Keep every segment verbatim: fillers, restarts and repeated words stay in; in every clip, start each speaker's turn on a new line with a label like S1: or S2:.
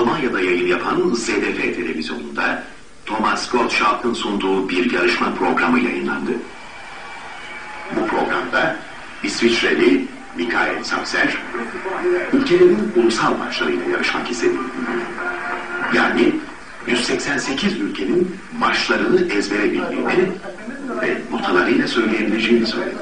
S1: Almanya'da yayın yapan Z D F televizyonunda Thomas Gottschalk'ın sunduğu bir yarışma programı yayınlandı. Bu programda İsviçreli Michael Saxer, ülkelerin ulusal marşlarıyla yarışmak istedi. Yani yüz seksen sekiz ülkenin marşlarını ezbere bildiğini ve notalarıyla söyleyebileceğini söyledi.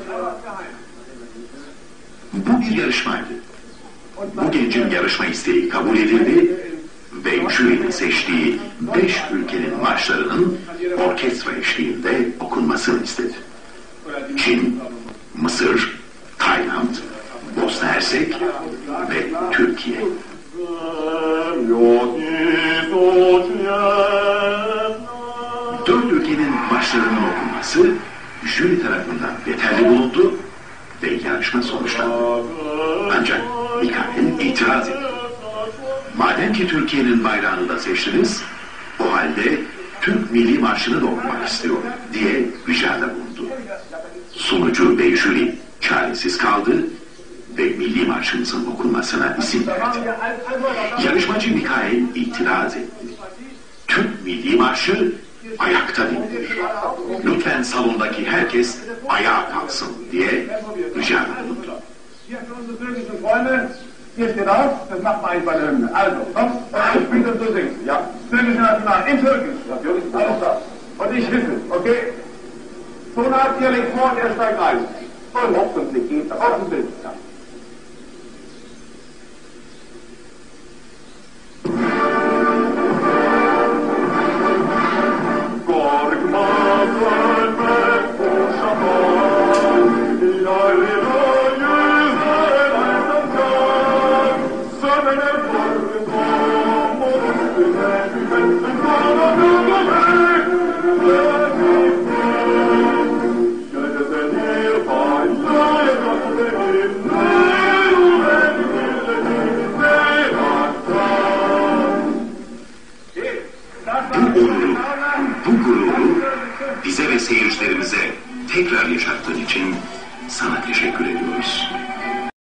S1: Bu bir yarışmaydı. Bu gencin yarışma isteği kabul edildi ve jürinin seçtiği beş ülkenin marşlarının orkestra eşliğinde okunmasını istedi. Çin, Mısır, Tayland, Bosna Hersek ve Türkiye. Dört ülkenin marşlarının okunması jüri tarafından yeterli bulundu ve yarışma sonuçlandı. Ancak Michael itiraz etti. Madem ki Türkiye'nin bayrağını da seçtiniz, o halde Türk Milli Marşı'nı da okumak istiyor diye ricada bulundu. Sunucu ve jüri çaresiz kaldı ve Milli Marşımızın okunmasına izin verdi. Yarışmacı Michael itiraz etti. Türk Milli Marşı ayakta dinlenir. Lütfen salondaki herkes ayağa kalksın diye ricada bulundu.
S2: Hier steht auf, das macht man eigentlich bei der Hymne. Also, komm, ich spiele das so singen. Ja, Türkische National, in Türkisch, natürlich, alles das. Und ich wisse, okay? Tonart, ihr legt vor und er steigt ein. Und hoffentlich geht das. Hoffentlich, ja.
S1: Bize ve seyircilerimize tekrar yaşattığın için sana teşekkür ediyoruz.